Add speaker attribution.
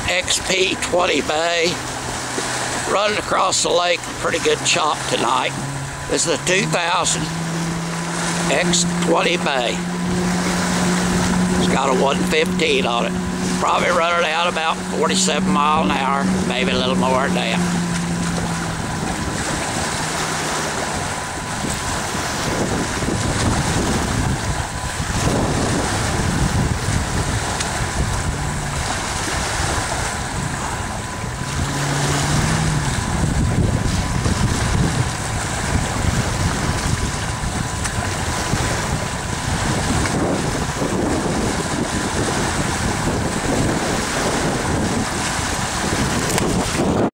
Speaker 1: XP20 bay, running across the lake. Pretty good chop tonight. This is a 2000 X20 bay. It's got a 115 on it. Probably running out about 47 miles an hour, maybe a little more than that.